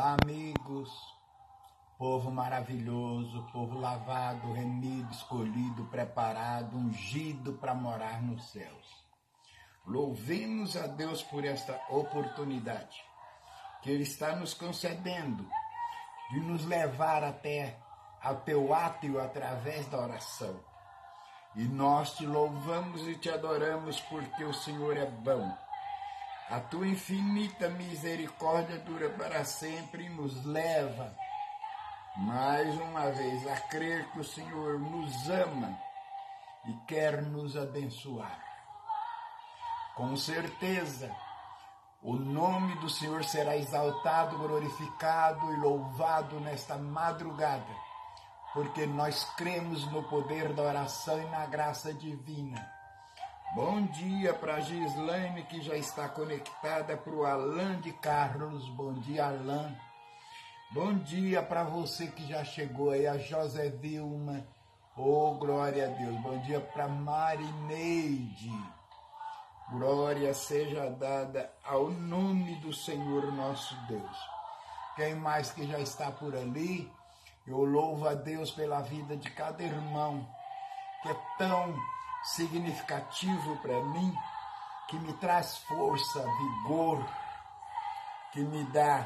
Olá, amigos, povo maravilhoso, povo lavado, remido, escolhido, preparado, ungido para morar nos céus. Louvemos a Deus por esta oportunidade que Ele está nos concedendo de nos levar até ao teu átrio através da oração. E nós te louvamos e te adoramos porque o Senhor é bom. A tua infinita misericórdia dura para sempre e nos leva, mais uma vez, a crer que o Senhor nos ama e quer nos abençoar. Com certeza, o nome do Senhor será exaltado, glorificado e louvado nesta madrugada, porque nós cremos no poder da oração e na graça divina. Bom dia para a Gislaine, que já está conectada, para o Alan de Carlos. Bom dia, Alan. Bom dia para você que já chegou aí, a José Vilma. Oh, glória a Deus. Bom dia para Marineide. Glória seja dada ao nome do Senhor nosso Deus. Quem mais que já está por ali? Eu louvo a Deus pela vida de cada irmão, que é tão significativo para mim, que me traz força, vigor, que me dá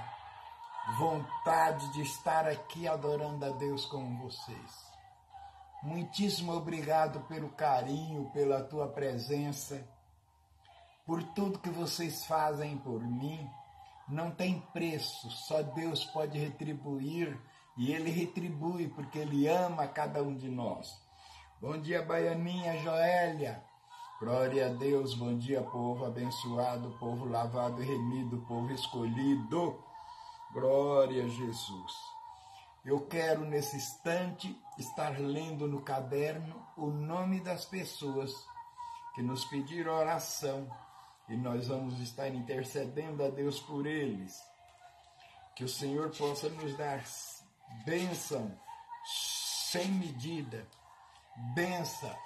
vontade de estar aqui adorando a Deus com vocês. Muitíssimo obrigado pelo carinho, pela tua presença, por tudo que vocês fazem por mim. Não tem preço, só Deus pode retribuir, e Ele retribui porque Ele ama cada um de nós. Bom dia, Baianinha Joélia. Glória a Deus. Bom dia, povo abençoado, povo lavado e remido, povo escolhido. Glória a Jesus. Eu quero, nesse instante, estar lendo no caderno o nome das pessoas que nos pediram oração e nós vamos estar intercedendo a Deus por eles. Que o Senhor possa nos dar bênção sem medida, benção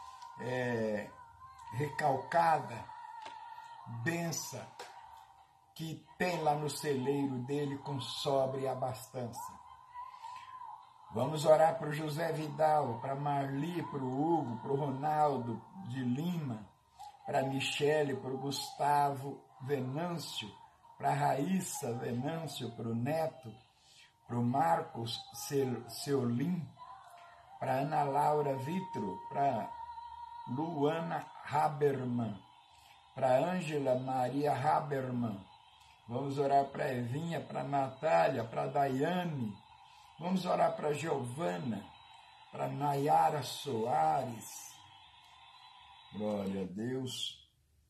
recalcada, benção que tem lá no celeiro dele com sobra e abastança. Vamos orar para o José Vidal, para Marli, para o Hugo, para o Ronaldo de Lima, para a Michele, para o Gustavo Venâncio, para a Raíssa Venâncio, para o Neto, para o Marcos Seolim, para Ana Laura Vitro, para Luana Haberman, para Ângela Maria Haberman. Vamos orar para Evinha, para Natália, para Daiane. Vamos orar para Giovana, para Nayara Soares. Glória a Deus.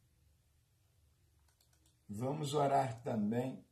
Vamos orar também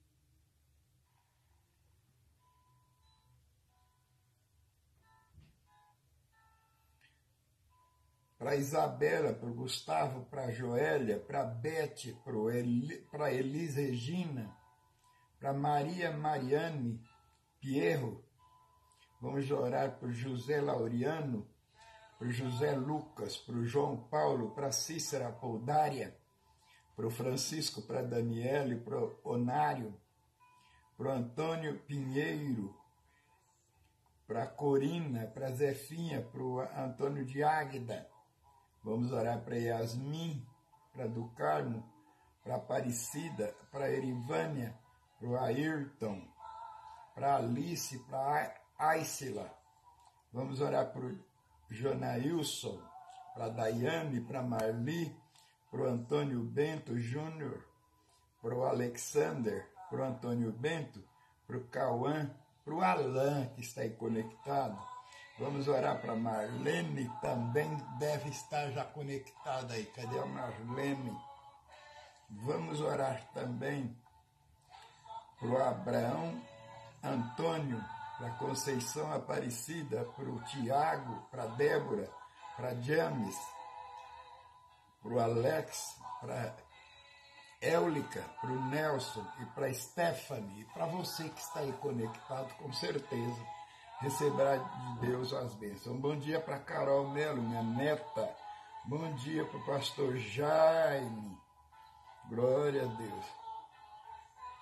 para Isabela, para o Gustavo, para a Joélia, para a Beth, para a Elis Regina, para Maria Mariane Pierro. Vamos orar para o José Laureano, para o José Lucas, para o João Paulo, para a Cícera Poldária, para o Francisco, para a Daniele, para o Onário, para o Antônio Pinheiro, para a Corina, para a Zefinha, para o Antônio de Águida. Vamos orar para Yasmin, para do Carmo, para Aparecida, para Erivânia, para o Ayrton, para Alice, para Aisila. Vamos orar para o Jonailson, para Daiane, para Marli, para o Antônio Bento Júnior, para o Alexander, para o Antônio Bento, para o Cauã, para o Alan, que está aí conectado. Vamos orar para Marlene, também deve estar já conectada aí. Cadê a Marlene? Vamos orar também para o Abraão Antônio, para Conceição Aparecida, para o Tiago, para a Débora, para a James, para o Alex, para a Éulica, para o Nelson e para a Stephanie. E para você que está aí conectado, com certeza receberá de Deus as bênçãos. Bom dia para Carol Melo, minha neta. Bom dia para o pastor Jaime. Glória a Deus.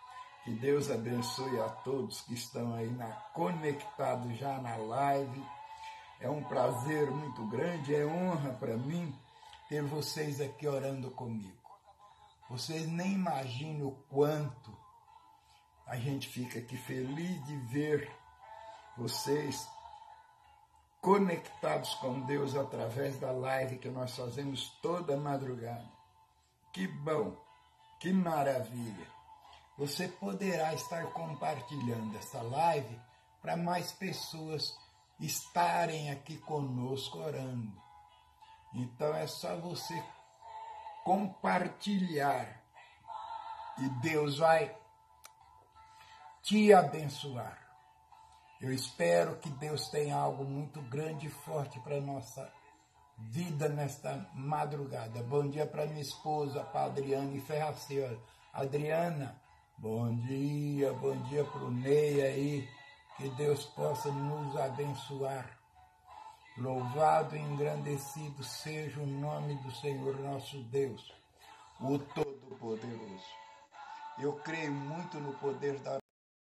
Que Deus abençoe a todos que estão aí conectados já na live. É um prazer muito grande, é honra para mim ter vocês aqui orando comigo. Vocês nem imaginam o quanto a gente fica aqui feliz de ver vocês conectados com Deus através da live que nós fazemos toda madrugada. Que bom, que maravilha. Você poderá estar compartilhando essa live para mais pessoas estarem aqui conosco orando. Então é só você compartilhar e Deus vai te abençoar. Eu espero que Deus tenha algo muito grande e forte para a nossa vida nesta madrugada. Bom dia para minha esposa, para Adriane Ferraceira. Adriana, bom dia para o Ney aí. Que Deus possa nos abençoar. Louvado e engrandecido seja o nome do Senhor nosso Deus, o Todo-Poderoso. Eu creio muito no poder da...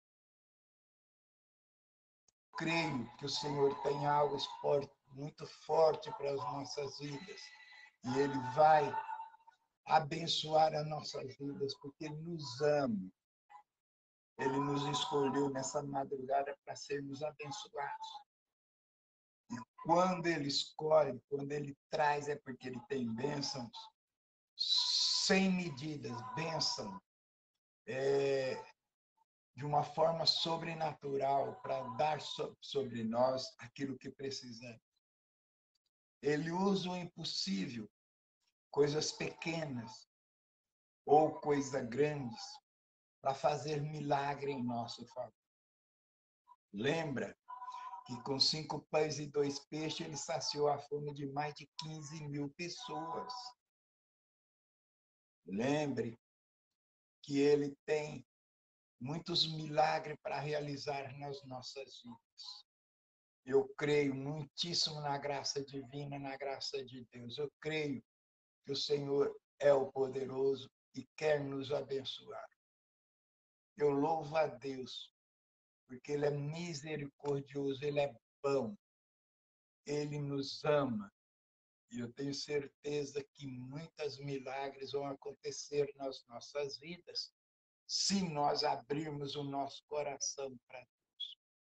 Creio que o Senhor tem algo muito forte para as nossas vidas. E Ele vai abençoar as nossas vidas, porque Ele nos ama. Ele nos escolheu nessa madrugada para sermos abençoados. E quando Ele escolhe, quando Ele traz, é porque Ele tem bênçãos sem medidas, bênção de uma forma sobrenatural para dar sobre nós aquilo que precisamos. Ele usa o impossível, coisas pequenas ou coisas grandes, para fazer milagre em nosso favor. Lembra que com 5 pães e 2 peixes ele saciou a fome de mais de 15.000 pessoas. Lembre que ele tem muitos milagres para realizar nas nossas vidas. Eu creio muitíssimo na graça divina, na graça de Deus. Eu creio que o Senhor é o poderoso e quer nos abençoar. Eu louvo a Deus, porque Ele é misericordioso, Ele é bom, Ele nos ama. E eu tenho certeza que muitos milagres vão acontecer nas nossas vidas, se nós abrirmos o nosso coração para Deus.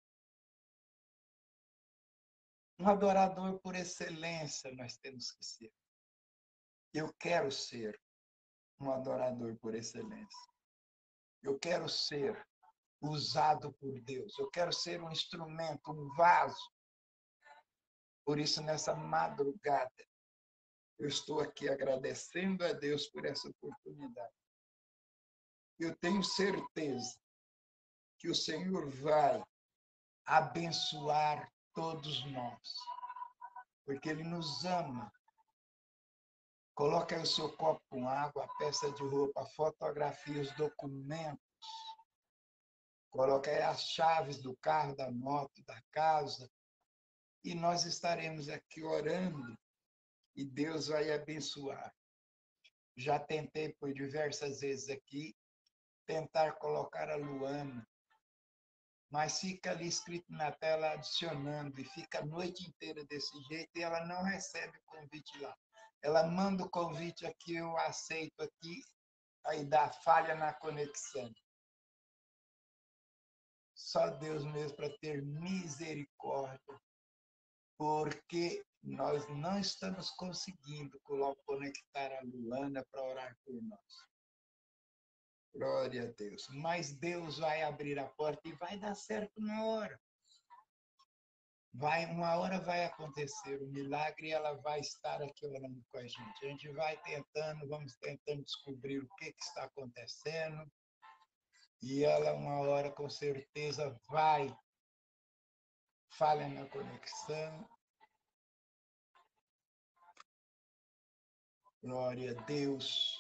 Um adorador por excelência nós temos que ser. Eu quero ser um adorador por excelência. Eu quero ser usado por Deus. Eu quero ser um instrumento, um vaso. Por isso, nessa madrugada, eu estou aqui agradecendo a Deus por essa oportunidade. Eu tenho certeza que o Senhor vai abençoar todos nós, porque Ele nos ama. Coloque aí o seu copo com água, a peça de roupa, a fotografia, os documentos. Coloque aí as chaves do carro, da moto, da casa. E nós estaremos aqui orando e Deus vai abençoar. Já tentei por diversas vezes aqui, tentar colocar a Luana, mas fica ali escrito na tela adicionando e fica a noite inteira desse jeito e ela não recebe o convite lá. Ela manda o convite aqui, eu aceito aqui, aí dá falha na conexão. Só Deus mesmo para ter misericórdia, porque nós não estamos conseguindo conectar a Luana para orar por nós. Glória a Deus. Mas Deus vai abrir a porta e vai dar certo na hora. Uma hora vai acontecer o milagre e ela vai estar aqui orando com a gente. A gente vai tentando, vamos tentando descobrir o que está acontecendo. E ela, uma hora, com certeza, vai. Falha na conexão. Glória a Deus.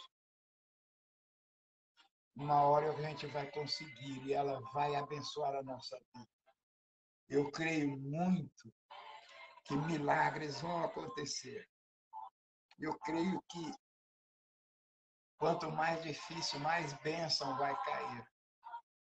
Uma hora a gente vai conseguir e ela vai abençoar a nossa vida. Eu creio muito que milagres vão acontecer. Eu creio que quanto mais difícil, mais bênção vai cair.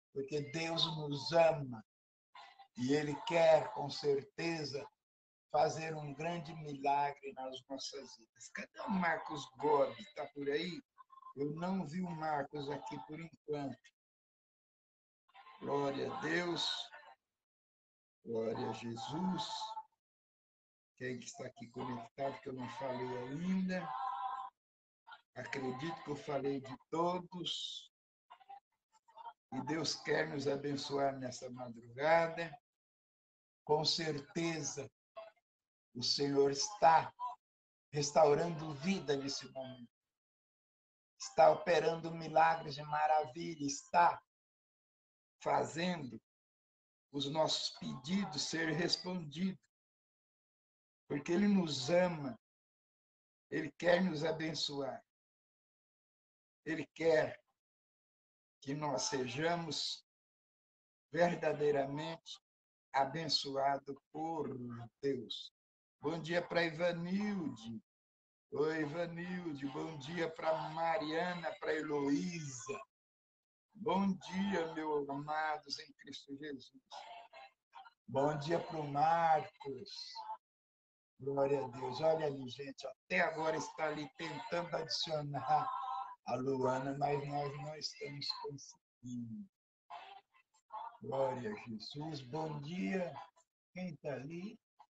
porque Deus nos ama e Ele quer, com certeza, fazer um grande milagre nas nossas vidas. Cadê o Marcos Gomes? Está por aí? Eu não vi o Marcos aqui por enquanto. Glória a Deus. Glória a Jesus. Quem que está aqui conectado, que eu não falei ainda. Acredito que eu falei de todos. E Deus quer nos abençoar nessa madrugada. Com certeza, o Senhor está restaurando vida nesse momento. Está operando milagres de maravilha. Está fazendo os nossos pedidos serem respondidos. Porque Ele nos ama. Ele quer nos abençoar. Ele quer que nós sejamos verdadeiramente abençoados por Deus. Bom dia para Ivanilde. Oi, Ivanilde. Bom dia para Mariana, para Heloísa. Bom dia, meus amados em Cristo Jesus. Bom dia para o Marcos. Glória a Deus. Olha ali, gente. Até agora está ali tentando adicionar a Luana, mas nós não estamos conseguindo. Glória a Jesus. Bom dia. Quem está ali?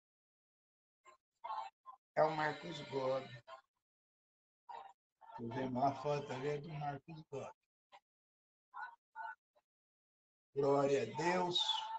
É o Marcos Gomes. Estou vendo uma foto ali, é do Marcos Gomes. Glória a Deus.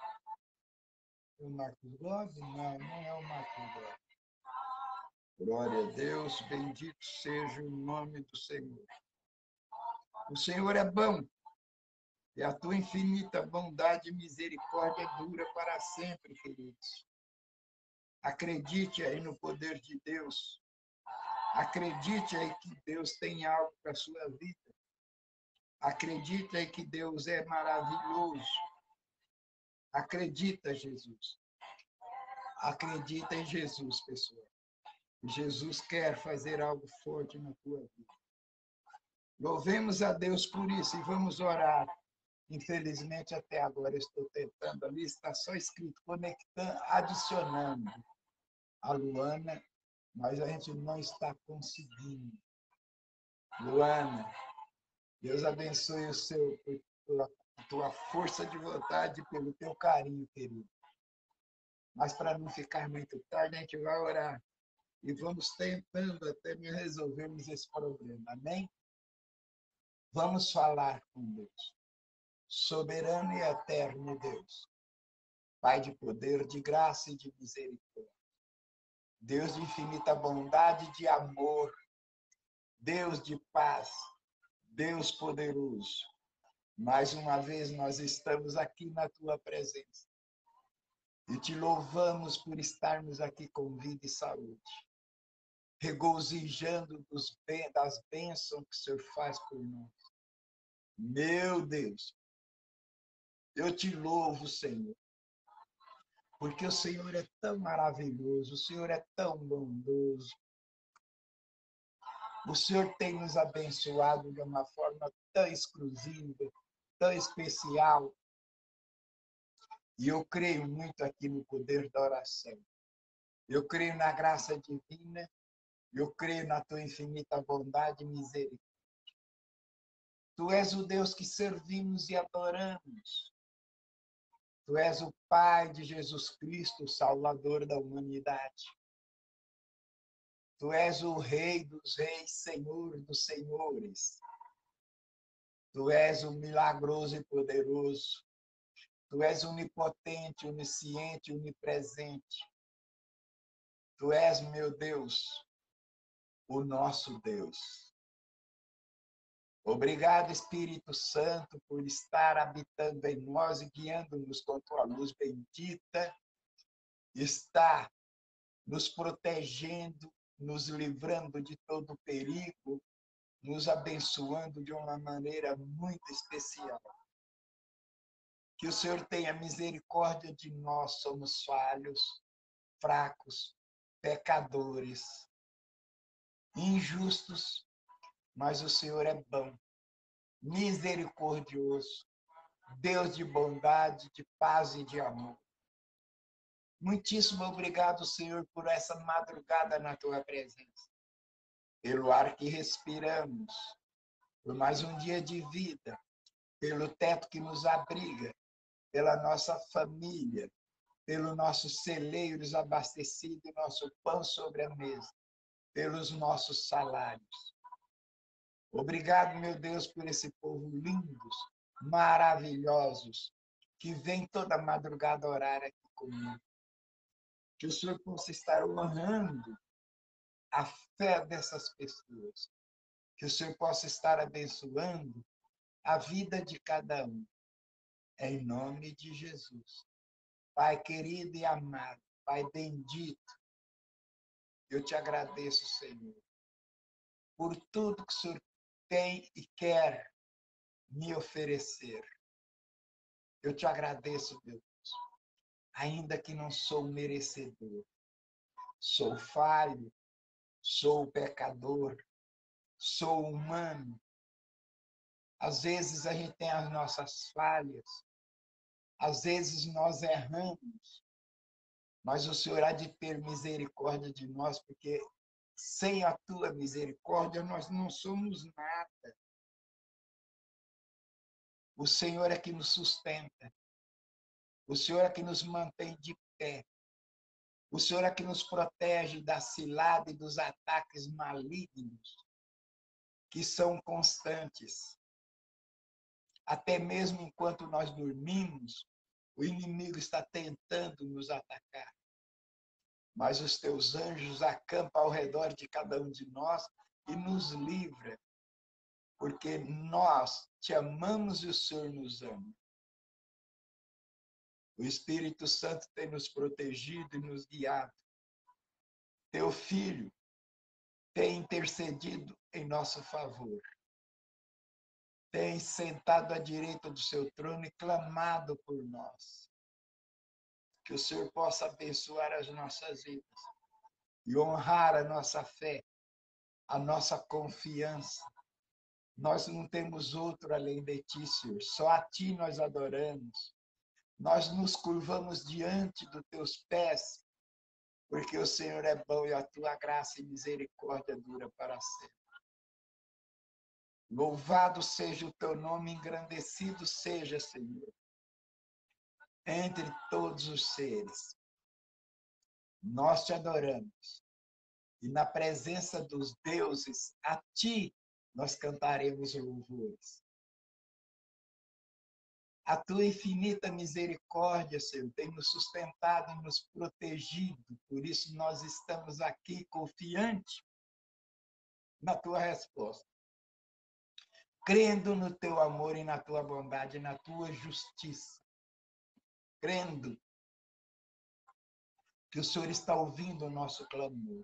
O Marcos Gomes? Não, não é o Marcos Gomes. Glória a Deus. Bendito seja o nome do Senhor. O Senhor é bom. E a tua infinita bondade e misericórdia dura para sempre, queridos. Acredite aí no poder de Deus. Acredite aí que Deus tem algo para a sua vida. Acredite aí que Deus é maravilhoso. Acredita, Jesus. Acredita em Jesus, pessoal. Jesus quer fazer algo forte na tua vida. Louvemos a Deus por isso e vamos orar. Infelizmente, até agora estou tentando ali, está só escrito conectando, adicionando a Luana, mas a gente não está conseguindo. Luana, Deus abençoe a tua força de vontade, pelo teu carinho, querido. Mas para não ficar muito tarde, a gente vai orar e vamos tentando até resolvermos esse problema. Amém? Vamos falar com Deus. Soberano e eterno Deus, Pai de poder, de graça e de misericórdia. Deus de infinita bondade e de amor. Deus de paz. Deus poderoso. Mais uma vez nós estamos aqui na tua presença. E te louvamos por estarmos aqui com vida e saúde. Regozijando das bênçãos que o Senhor faz por nós. Meu Deus, eu te louvo, Senhor. Porque o Senhor é tão maravilhoso, o Senhor é tão bondoso. O Senhor tem nos abençoado de uma forma tão exclusiva, tão especial. E eu creio muito aqui no poder da oração. Eu creio na graça divina, eu creio na tua infinita bondade e misericórdia. Tu és o Deus que servimos e adoramos. Tu és o Pai de Jesus Cristo, o Salvador da humanidade. Tu és o Rei dos Reis, Senhor dos Senhores. Tu és o milagroso e poderoso. Tu és onipotente, onisciente, onipresente. Tu és, meu Deus, o nosso Deus. Obrigado, Espírito Santo, por estar habitando em nós e guiando-nos com tua luz bendita. Está nos protegendo, nos livrando de todo perigo, nos abençoando de uma maneira muito especial. Que o Senhor tenha misericórdia de nós, somos falhos, fracos, pecadores, injustos, mas o Senhor é bom, misericordioso, Deus de bondade, de paz e de amor. Muitíssimo obrigado, Senhor, por essa madrugada na tua presença, pelo ar que respiramos, por mais um dia de vida, pelo teto que nos abriga, pela nossa família, pelos nossos celeiros abastecidos, nosso pão sobre a mesa, pelos nossos salários. Obrigado, meu Deus, por esse povo lindos, maravilhosos, que vem toda madrugada orar aqui comigo. Que o Senhor possa estar honrando a fé dessas pessoas. Que o Senhor possa estar abençoando a vida de cada um. Em nome de Jesus. Pai querido e amado, Pai bendito, eu te agradeço, Senhor, por tudo que o Senhor tem e quer me oferecer. Eu te agradeço, Deus, ainda que não sou merecedor. Sou falho, sou pecador, sou humano. Às vezes a gente tem as nossas falhas, às vezes nós erramos, mas o Senhor há de ter misericórdia de nós, porque sem a tua misericórdia nós não somos nada. O Senhor é que nos sustenta, o Senhor é que nos mantém de pé, o Senhor é que nos protege da cilada e dos ataques malignos, que são constantes. Até mesmo enquanto nós dormimos, o inimigo está tentando nos atacar. Mas os teus anjos acampam ao redor de cada um de nós e nos livra, porque nós te amamos e o Senhor nos ama. O Espírito Santo tem nos protegido e nos guiado. Teu Filho tem intercedido em nosso favor. Tem sentado à direita do seu trono e clamado por nós. Que o Senhor possa abençoar as nossas vidas e honrar a nossa fé, a nossa confiança. Nós não temos outro além de ti, Senhor. Só a ti nós adoramos. Nós nos curvamos diante dos teus pés, porque o Senhor é bom e a tua graça e misericórdia dura para sempre. Louvado seja o teu nome, engrandecido seja, Senhor, entre todos os seres. Nós te adoramos. E na presença dos deuses, a ti nós cantaremos louvores. A tua infinita misericórdia, Senhor, tem nos sustentado e nos protegido. Por isso nós estamos aqui confiantes na tua resposta. Crendo no teu amor e na tua bondade, na tua justiça. Crendo que o Senhor está ouvindo o nosso clamor.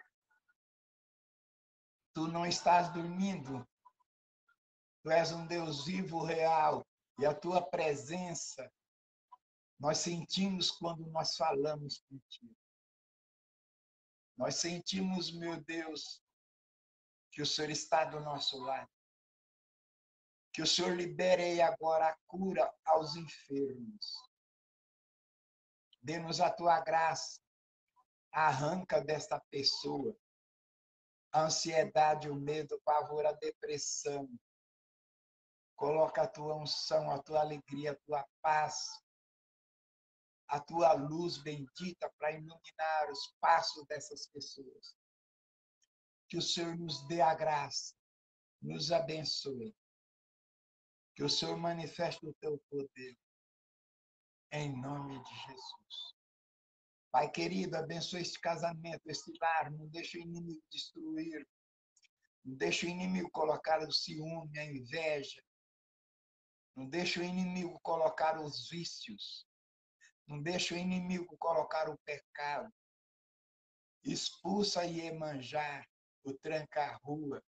Tu não estás dormindo. Tu és um Deus vivo, real. E a tua presença nós sentimos quando nós falamos contigo. Nós sentimos, meu Deus, que o Senhor está do nosso lado. Que o Senhor libere agora a cura aos enfermos. Dê-nos a tua graça. Arranca desta pessoa a ansiedade, o medo, o pavor, a depressão. Coloca a tua unção, a tua alegria, a tua paz, a tua luz bendita para iluminar os passos dessas pessoas. Que o Senhor nos dê a graça, nos abençoe. Que o Senhor manifeste o teu poder. Em nome de Jesus. Pai querido, abençoe este casamento, este lar. Não deixe o inimigo destruir. Não deixe o inimigo colocar o ciúme, a inveja. Não deixe o inimigo colocar os vícios. Não deixe o inimigo colocar o pecado. Expulsa a Iemanjá, o tranca-rua.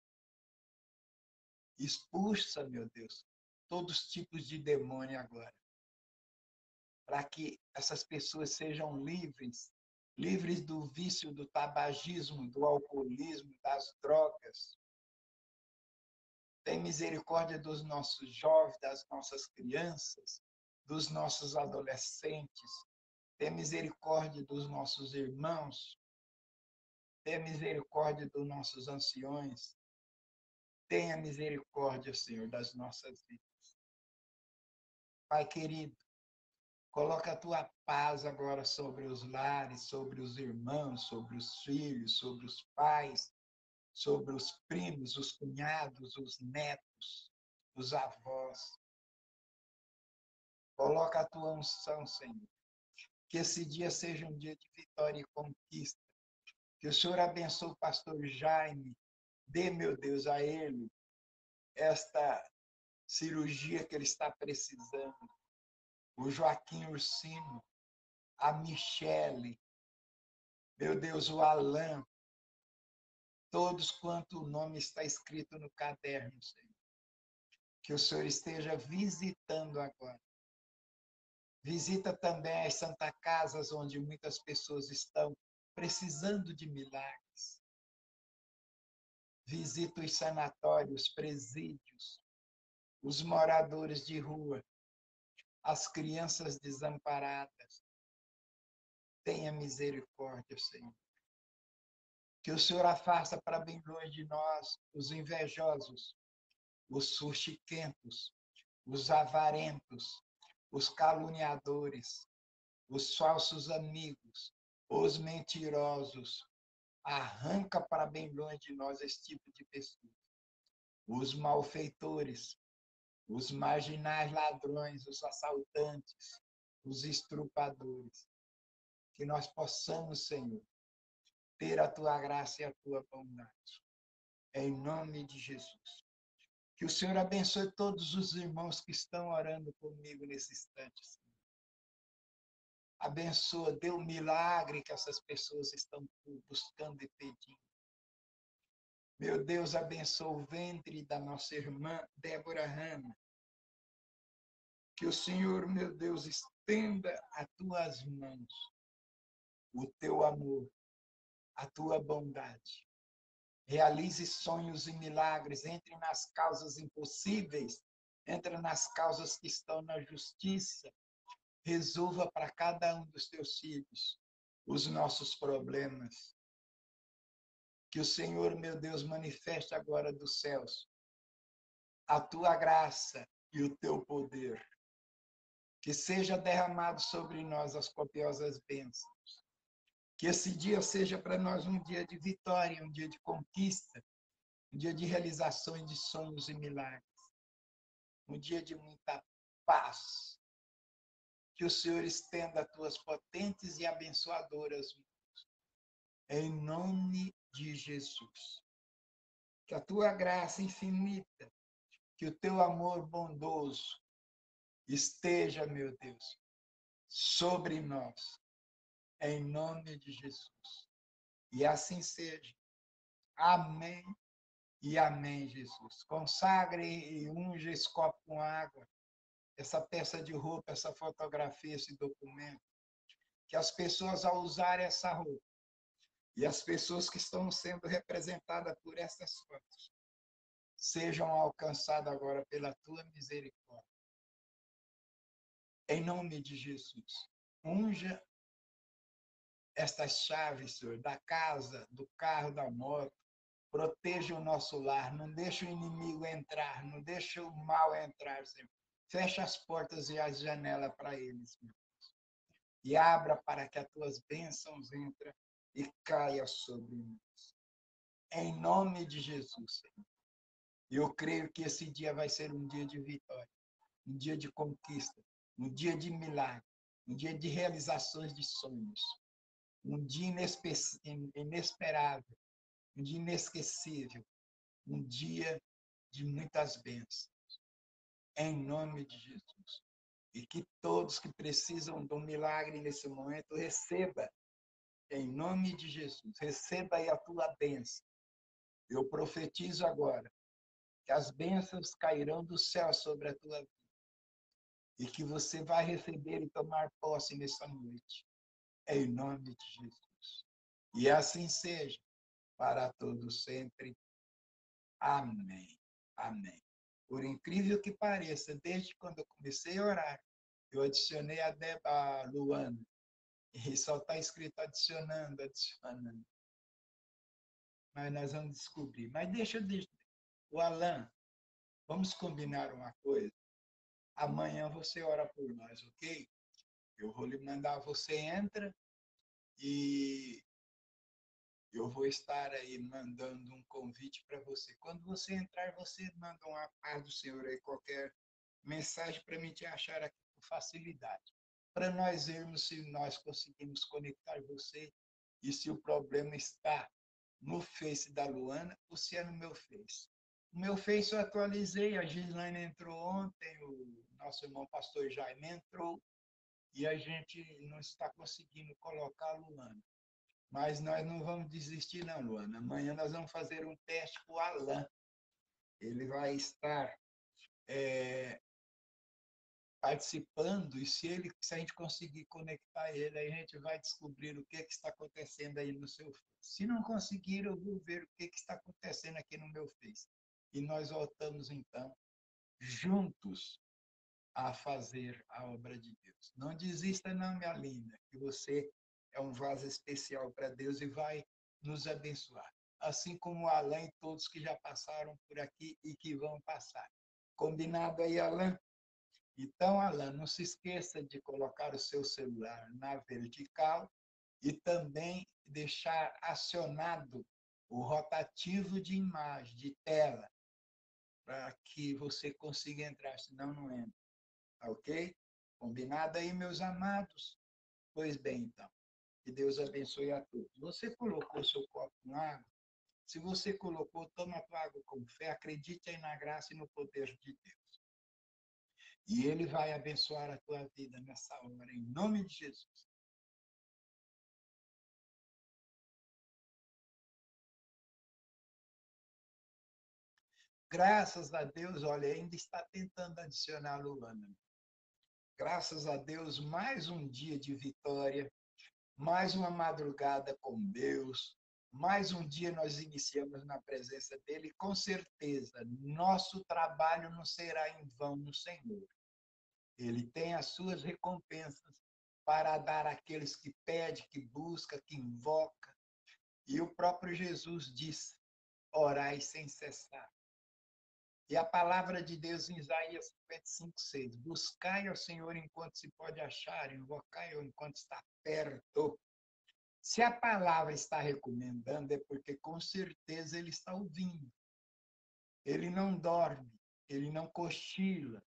Expulsa, meu Deus, todos os tipos de demônio agora. Para que essas pessoas sejam livres, livres do vício, do tabagismo, do alcoolismo, das drogas. Tem misericórdia dos nossos jovens, das nossas crianças. dos nossos adolescentes, tenha misericórdia dos nossos irmãos, tenha misericórdia dos nossos anciões, tenha misericórdia, Senhor, das nossas vidas. Pai querido, coloca a tua paz agora sobre os lares, sobre os irmãos, sobre os filhos, sobre os pais, sobre os primos, os cunhados, os netos, os avós. Coloca a tua unção, Senhor. Que esse dia seja um dia de vitória e conquista. Que o Senhor abençoe o pastor Jaime. Dê, meu Deus, a ele esta cirurgia que ele está precisando. O Joaquim Ursino, a Michele, meu Deus, o Alain, todos quanto o nome está escrito no caderno, Senhor. Que o Senhor esteja visitando agora. Visita também as Santa Casas, onde muitas pessoas estão precisando de milagres. Visita os sanatórios, presídios, os moradores de rua, as crianças desamparadas. Tenha misericórdia, Senhor. Que o Senhor afasta para bem longe de nós os invejosos, os fuxiquentos, os avarentos, os caluniadores, os falsos amigos, os mentirosos. Arranca para bem longe de nós esse tipo de pessoa. Os malfeitores, os marginais ladrões, os assaltantes, os estrupadores. Que nós possamos, Senhor, ter a tua graça e a tua bondade. Em nome de Jesus. Que o Senhor abençoe todos os irmãos que estão orando comigo nesse instante, Senhor. Abençoa, dê o milagre que essas pessoas estão buscando e pedindo. Meu Deus, abençoa o ventre da nossa irmã Débora Hanna. Que o Senhor, meu Deus, estenda as tuas mãos, o teu amor, a tua bondade. Realize sonhos e milagres, entre nas causas impossíveis, entre nas causas que estão na justiça. Resolva para cada um dos teus filhos os nossos problemas. Que o Senhor, meu Deus, manifeste agora dos céus a tua graça e o teu poder. Que seja derramado sobre nós as copiosas bênçãos. Que esse dia seja para nós um dia de vitória, um dia de conquista, um dia de realizações de sonhos e milagres. Um dia de muita paz. Que o Senhor estenda as tuas potentes e abençoadoras mãos. Em nome de Jesus. Que a tua graça infinita, que o teu amor bondoso esteja, meu Deus, sobre nós. Em nome de Jesus. E assim seja. Amém e amém, Jesus. Consagre e unja esse copo com água, essa peça de roupa, essa fotografia, esse documento. Que as pessoas, ao usarem essa roupa, e as pessoas que estão sendo representadas por essas fotos, sejam alcançadas agora pela tua misericórdia. Em nome de Jesus. Unja estas chaves, Senhor, da casa, do carro, da moto. Proteja o nosso lar, não deixe o inimigo entrar, não deixe o mal entrar, Senhor. Fecha as portas e as janelas para eles, meu Deus. E abra para que as tuas bênçãos entrem e caiam sobre nós. Em nome de Jesus, Senhor. Eu creio que esse dia vai ser um dia de vitória, um dia de conquista, um dia de milagre, um dia de realizações de sonhos, um dia inesperável, um dia inesquecível, um dia de muitas bênçãos. Em nome de Jesus. E que todos que precisam de um milagre nesse momento receba, em nome de Jesus. Receba aí a tua bênção. Eu profetizo agora que as bênçãos cairão do céu sobre a tua vida. E que você vai receber e tomar posse nessa noite. Em nome de Jesus. E assim seja, para todos sempre. Amém. Amém. Por incrível que pareça, desde quando eu comecei a orar, Eu adicionei a Luana. E só está escrito adicionando, adicionando. Mas nós vamos descobrir. Mas deixa eu dizer, o Alan, vamos combinar uma coisa. Amanhã você ora por nós, ok? Eu vou lhe mandar, você entra e eu vou estar aí mandando um convite para você. Quando você entrar, você manda uma paz do Senhor aí, qualquer mensagem para mim te achar aqui com facilidade. Para nós vermos se nós conseguimos conectar você e se o problema está no Face da Luana ou se é no meu Face. O meu Face eu atualizei, a Gislaine entrou ontem, o nosso irmão pastor Jaime entrou, e a gente não está conseguindo colocar a Luana. Mas nós não vamos desistir, não, Luana. Amanhã nós vamos fazer um teste com o Alan. Ele vai estar participando, e se a gente conseguir conectar ele, aí a gente vai descobrir o que está acontecendo aí no seu Face. Se não conseguir, eu vou ver o que está acontecendo aqui no meu Face. E nós voltamos, então, juntos a fazer a obra de Deus. Não desista não, minha linda, que você é um vaso especial para Deus e vai nos abençoar. Assim como o Alan e todos que já passaram por aqui e que vão passar. Combinado aí, Alan? Então, Alan, não se esqueça de colocar o seu celular na vertical e também deixar acionado o rotativo de imagem, de tela, para que você consiga entrar, senão não entra. Ok? Combinado aí, meus amados? Pois bem, então. Que Deus abençoe a todos. Você colocou seu copo com água? Se você colocou, toma a tua água com fé, acredite aí na graça e no poder de Deus. E Ele vai abençoar a tua vida nessa hora, em nome de Jesus. Graças a Deus, olha, ainda está tentando adicionar a Luana. Graças a Deus, mais um dia de vitória, mais uma madrugada com Deus, mais um dia nós iniciamos na presença dele, com certeza, nosso trabalho não será em vão no Senhor. Ele tem as suas recompensas para dar àqueles que pedem, que buscam, que invocam. E o próprio Jesus disse, orai sem cessar. E a palavra de Deus em Isaías 55:6, buscai ao Senhor enquanto se pode achar, invocai-o enquanto está perto. Se a palavra está recomendando, é porque com certeza ele está ouvindo. Ele não dorme, ele não cochila.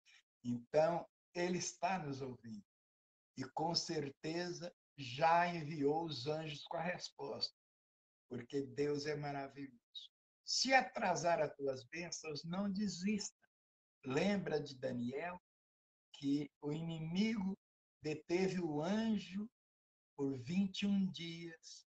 Então, ele está nos ouvindo. E com certeza já enviou os anjos com a resposta, porque Deus é maravilhoso. Se atrasar as tuas bênçãos, não desista. Lembra de Daniel, que o inimigo deteve o anjo por 21 dias,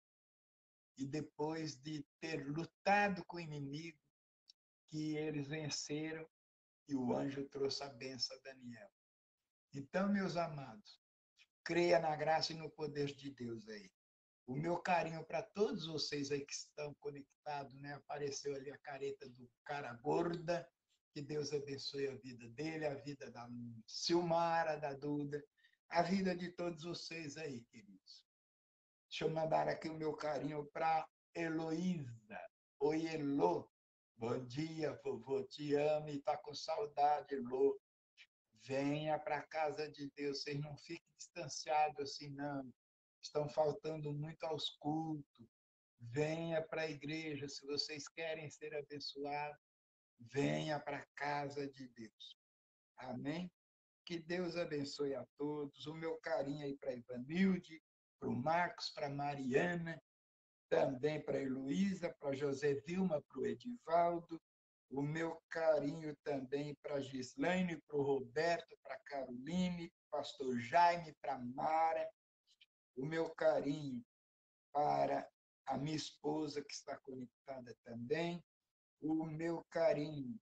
e depois de ter lutado com o inimigo, que eles venceram e o anjo trouxe a benção a Daniel. Então, meus amados, creia na graça e no poder de Deus aí. O meu carinho para todos vocês aí que estão conectados, né? Apareceu ali a careta do cara gorda. Que Deus abençoe a vida dele, a vida da Silmara, da Duda, a vida de todos vocês aí, queridos. Deixa eu mandar aqui o meu carinho para Heloísa. Oi, Elo. Bom dia, vovô. Te amo e tá com saudade, Elo. Venha para a casa de Deus. Vocês não fiquem distanciados assim, não. Estão faltando muito aos cultos. Venha para a igreja. Se vocês querem ser abençoados, venha para a casa de Deus. Amém? Que Deus abençoe a todos. O meu carinho aí para Ivanilde, para o Marcos, para a Mariana, também para a Heloísa, para a José Vilma, para o Edivaldo. O meu carinho também para a Gislaine, para o Roberto, para a Caroline, pastor Jaime, para a Mara. O meu carinho para a minha esposa, que está conectada também. O meu carinho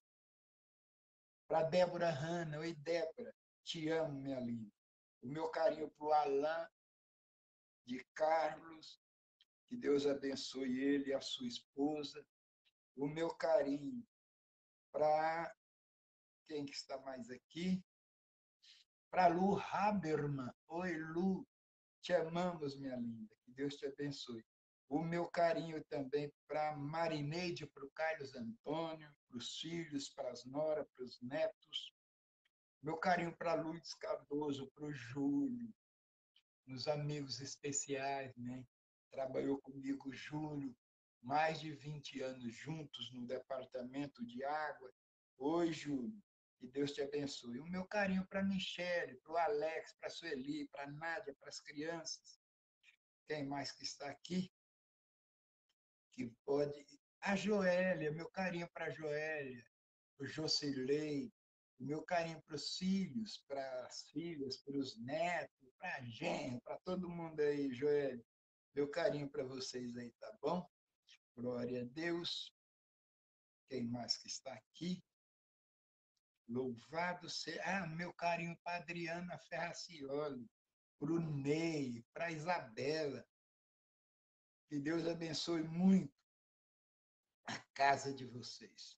para Débora Hanna. Oi, Débora, te amo, minha linda. O meu carinho para o Alain de Carlos, que Deus abençoe ele e a sua esposa. O meu carinho para quem que está mais aqui? Para Lu Haberman. Oi, Lu. Te amamos, minha linda. Que Deus te abençoe. O meu carinho também para Marineide, para o Carlos Antônio, para os filhos, para as noras, para os netos. Meu carinho para Luiz Cardoso, para o Júlio, nos amigos especiais, né? Trabalhou comigo, Júlio, mais de 20 anos juntos no departamento de água. Oi, Júlio, que Deus te abençoe. O meu carinho para a Michele, para o Alex, para a Sueli, para a Nádia, para as crianças. Quem mais que está aqui? Que pode. A Joélia, meu carinho para a Joélia, o Jocilei, o meu carinho para os filhos, para as filhas, para os netos, para a gente, para todo mundo aí, Joélia. Meu carinho para vocês aí, tá bom? Glória a Deus. Quem mais que está aqui? Louvado seja. Ah, meu carinho para Adriana Ferracioli, para o Ney, para a Isabela. Que Deus abençoe muito a casa de vocês.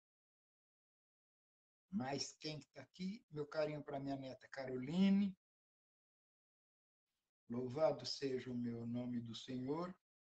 Mas quem está aqui? Meu carinho para minha neta Caroline. Louvado seja o meu nome do Senhor.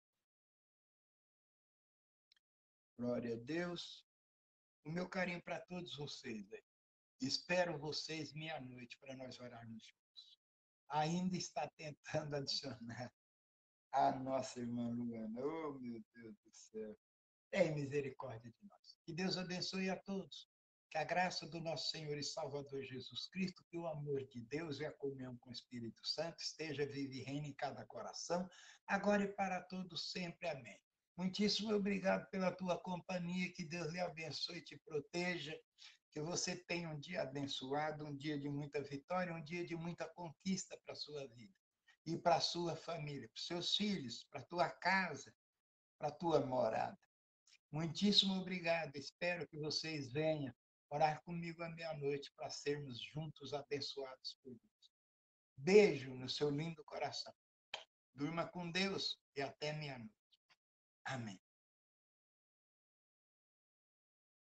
Glória a Deus. O meu carinho para todos vocês. Espero vocês meia-noite para nós orarmos juntos. Ainda está tentando adicionar a nossa irmã Luana. Oh, meu Deus do céu. Tem misericórdia de nós. Que Deus abençoe a todos. Que a graça do nosso Senhor e Salvador Jesus Cristo, que o amor de Deus e a comunhão com o Espírito Santo esteja vive e reine em cada coração, agora e para todos sempre. Amém. Muitíssimo obrigado pela tua companhia. Que Deus lhe abençoe e te proteja. Que você tenha um dia abençoado, um dia de muita vitória, um dia de muita conquista para a sua vida e para a sua família, para os seus filhos, para a tua casa, para a tua morada. Muitíssimo obrigado. Espero que vocês venham orar comigo à meia-noite para sermos juntos abençoados por Deus. Beijo no seu lindo coração. Durma com Deus e até meia-noite. Amém.